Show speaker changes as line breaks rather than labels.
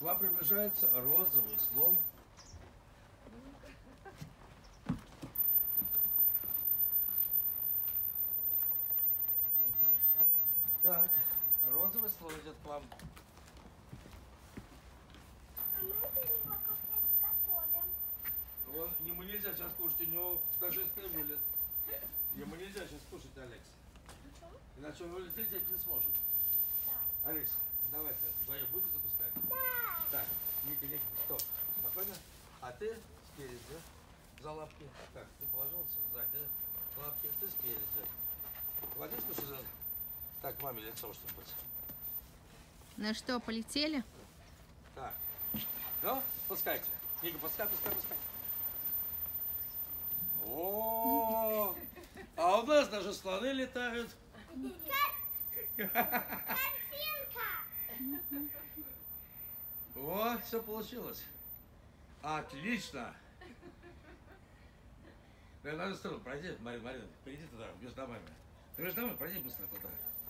вам приближается розовый слон. Так, розовый слон идет к вам.
А мы его как-то изготовим.
Ему нельзя сейчас кушать, у него торжественный вылет. Ему нельзя сейчас кушать, Алекс.
Почему?
Иначе он улететь не сможет.
Да.
Алекс, давайте, вдвоем будете запускать?
Да.
Так, Ника, стоп. Спокойно. А ты спереди, за лапки. Так, ты положился сзади лапки, ты спереди. Воды слушай, так, маме лицо что-нибудь.
Ну что, полетели?
Так. Ну, пускайте. Ника, пускай. О, а у нас даже слоны летают.
Картинка.
О, все получилось. Отлично. Надо в сторону пройди, Марина, перейди туда, между домами. Ты между домами пройди быстро туда.